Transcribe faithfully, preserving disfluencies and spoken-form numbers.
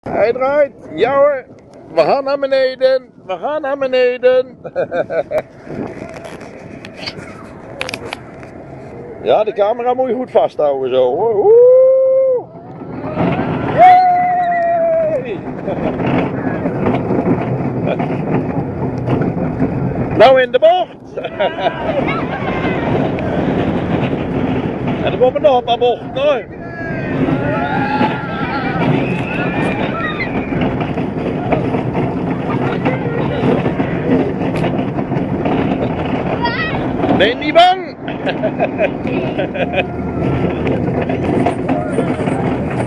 Hij draait. Ja hoor. We gaan naar beneden. We gaan naar beneden. Ja, de camera moet je goed vasthouden zo hoor. Woe! Yay! Nou in de bocht. En dan komen we nog een paar bochten hoor. Nee, niet bang!